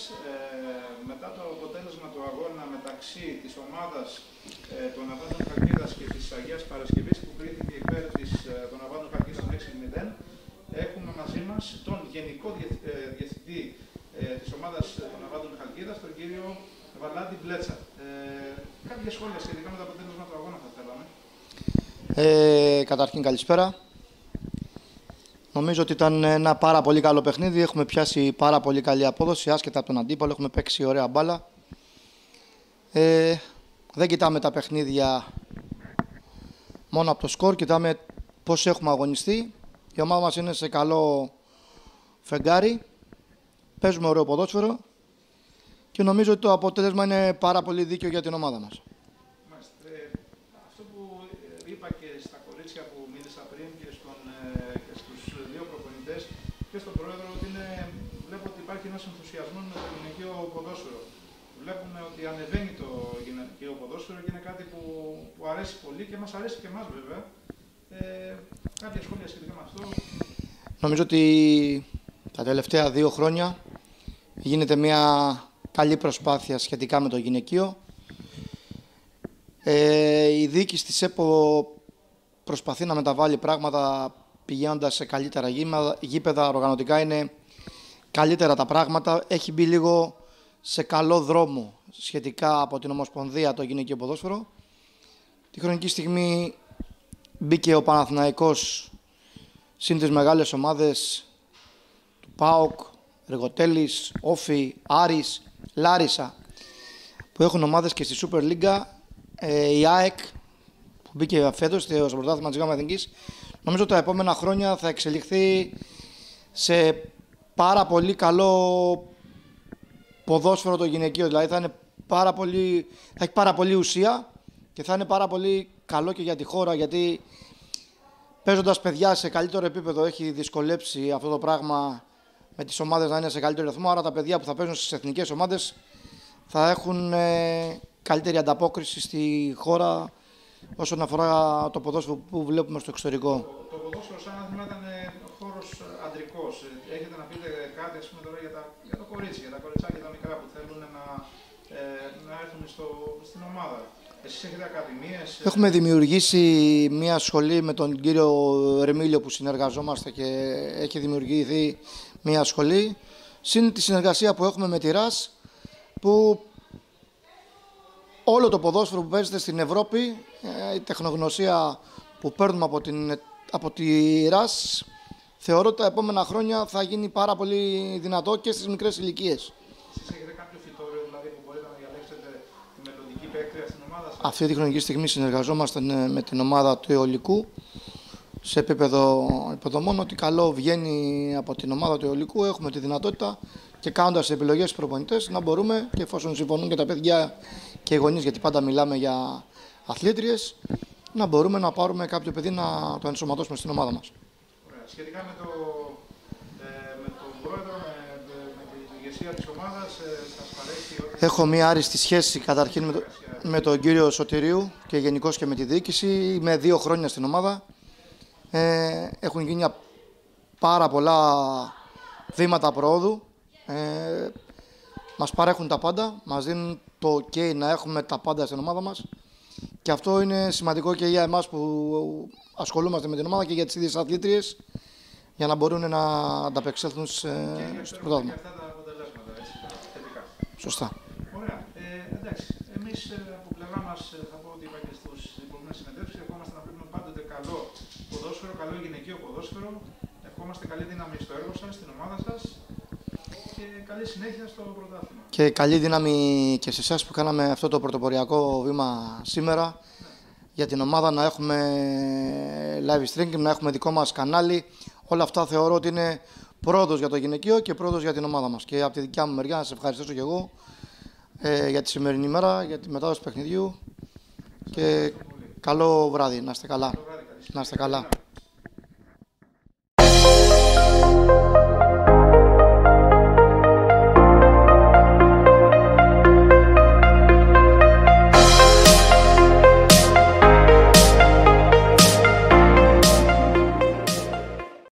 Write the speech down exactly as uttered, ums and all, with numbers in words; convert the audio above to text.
ε, μετά το αποτέλεσμα του αγώνα μεταξύ της ομάδας ε, των Αβάντων Χαλκίδας και της Αγίας Παρασκευής που κρίθηκε υπέρ της, ε, των Αβάντων Χαλκίδας με έξι μηδέν, έχουμε μαζί μας τον Γενικό Διευθυντή ε, της ομάδας των Αβάντων Χαλκίδας, τον κύριο Βαλάντη Μπλέτσα. Ε, κάποια σχόλια σχετικά με το αποτέλεσμα του αγώνα θα θέλαμε. Ε, καταρχήν καλησπέρα. Νομίζω ότι ήταν ένα πάρα πολύ καλό παιχνίδι. Έχουμε πιάσει πάρα πολύ καλή απόδοση, άσχετα από τον αντίπαλο. Έχουμε παίξει ωραία μπάλα. Ε, δεν κοιτάμε τα παιχνίδια μόνο από το σκορ, κοιτάμε πώς έχουμε αγωνιστεί. Η ομάδα μας είναι σε καλό φεγγάρι. Παίζουμε ωραίο ποδόσφαιρο και νομίζω ότι το αποτέλεσμα είναι πάρα πολύ δίκαιο για την ομάδα μας. Αυτό που είπα και στα κορίτσια που μίλησα πριν και, στον, και στους δύο προπονητές και στον πρόεδρο, ότι είναι, βλέπω ότι υπάρχει ένας ενθουσιασμός με το γυναικείο ποδόσφαιρο. Βλέπουμε ότι ανεβαίνει το γυναικείο ποδόσφαιρο και είναι κάτι που, που αρέσει πολύ και μας αρέσει και εμάς βέβαια. Ε, κάποια σχόλια σχετικά με αυτό? Νομίζω ότι τα τελευταία δύο χρόνια γίνεται μια καλή προσπάθεια σχετικά με το γυναικείο. Ε, η διοίκηση της ΕΠΟ προσπαθεί να μεταβάλει πράγματα πηγαίνοντας σε καλύτερα γήπεδα, οργανωτικά είναι καλύτερα τα πράγματα. Έχει μπει λίγο σε καλό δρόμο σχετικά από την Ομοσπονδία το γυναικείο ποδόσφαιρο. Τη χρονική στιγμή μπήκε ο Παναθηναϊκός συν τις μεγάλες ομάδες του ΠΑΟΚ, Εργοτέλης, Όφη, Άρης, Λάρισα, που έχουν ομάδες και στη Super League. Ε, η ΑΕΚ που μπήκε φέτος στο πρωτάθλημα της ΓΑΜΑ Εθνικής, νομίζω τα επόμενα χρόνια θα εξελιχθεί σε πάρα πολύ καλό ποδόσφαιρο το γυναικείο. Δηλαδή θα, είναι πάρα πολύ, θα έχει πάρα πολύ ουσία και θα είναι πάρα πολύ καλό και για τη χώρα, γιατί παίζοντας παιδιά σε καλύτερο επίπεδο έχει δυσκολέψει αυτό το πράγμα με τις ομάδες να είναι σε καλύτερο ρυθμό. Άρα τα παιδιά που θα παίζουν στις εθνικές ομάδες θα έχουν ε, καλύτερη ανταπόκριση στη χώρα όσον αφορά το ποδόσφαιρο που βλέπουμε στο εξωτερικό. Το, το ποδόσφαιρο σαν να ήταν χώρος αντρικός. Έχετε να πείτε κάτι, ας πούμε, τώρα για, τα, για το κορίτσι, για τα κοριτσάκια τα μικρά που θέλουν να, ε, να έρθουν στο, στην ομάδα? Εσείς έχετε ακαδημίες? Έχουμε δημιουργήσει μια σχολή με τον κύριο Ερμίλιο που συνεργαζόμαστε και έχει δημιουργηθεί μια σχολή. Συν τη συνεργασία που έχουμε με τη ΡΑΣ, που όλο το ποδόσφαιρο που παίζεται στην Ευρώπη, η τεχνογνωσία που παίρνουμε από, την, από τη ΡΑΣ, θεωρώ ότι τα επόμενα χρόνια θα γίνει πάρα πολύ δυνατό και στις μικρές ηλικίες. Εσείς έχετε κάποιο φυτόριο δηλαδή που μπορείτε να διαλέξετε τη μελλοντική παίκτρια στην ομάδα σας? Αυτή τη χρονική στιγμή συνεργαζόμαστε με την ομάδα του Αιωλικού σε επίπεδο υποδομών. Ότι καλό βγαίνει από την ομάδα του Αιωλικού, έχουμε τη δυνατότητα και κάνοντας επιλογές στους προπονητές να μπορούμε, και εφόσον συμφωνούν και τα παιδιά και οι γονείς, γιατί πάντα μιλάμε για αθλήτριες, να μπορούμε να πάρουμε κάποιο παιδί να το ενσωματώσουμε στην ομάδα μας. Ωραία. Σχετικά με, το, ε, με τον πρόεδρο, με, με την ηγεσία της ομάδας, ε, σας παρέχει ότι... Έχω μία άριστη σχέση καταρχήν με, το, με τον κύριο Σωτηρίου και γενικώς και με τη διοίκηση. Είμαι δύο χρόνια στην ομάδα. Ε, έχουν γίνει πάρα πολλά βήματα προόδου. Ε, μας παρέχουν τα πάντα, μας δίνουν το ok να έχουμε τα πάντα στην ομάδα μας, και αυτό είναι σημαντικό και για εμάς που ασχολούμαστε με την ομάδα και για τις ίδιες αθλήτριες, για να μπορούν να ανταπεξέλθουν στο πρωτάθλημα. Αυτά τα αποτελέσματα, έτσι, θετικά. Σωστά. Ωραία. Ε, εντάξει, εμείς από πλευρά μας θα πω ότι είπα και στους προηγούμενες συνεδρίσεις, ευχόμαστε να βλέπουμε πάντοτε καλό ποδόσφαιρο, καλό γυναικείο ποδόσφαιρο. Ευχόμαστε καλή δύναμη στο έργο σας, στην ομάδα σας. Και καλή συνέχεια στο πρωτάθλημα. Και καλή δύναμη και σε εσάς που κάναμε αυτό το πρωτοποριακό βήμα σήμερα. Ναι. Για την ομάδα να έχουμε live streaming, να έχουμε δικό μας κανάλι. Όλα αυτά θεωρώ ότι είναι πρόοδος για το γυναικείο και πρόοδος για την ομάδα μας. Και από τη δικιά μου μεριά να σας ευχαριστήσω και εγώ ε, για τη σημερινή μέρα, για τη μετάδοση παιχνιδιού. Και καλό βράδυ. Να είστε καλά. Να είστε καλά.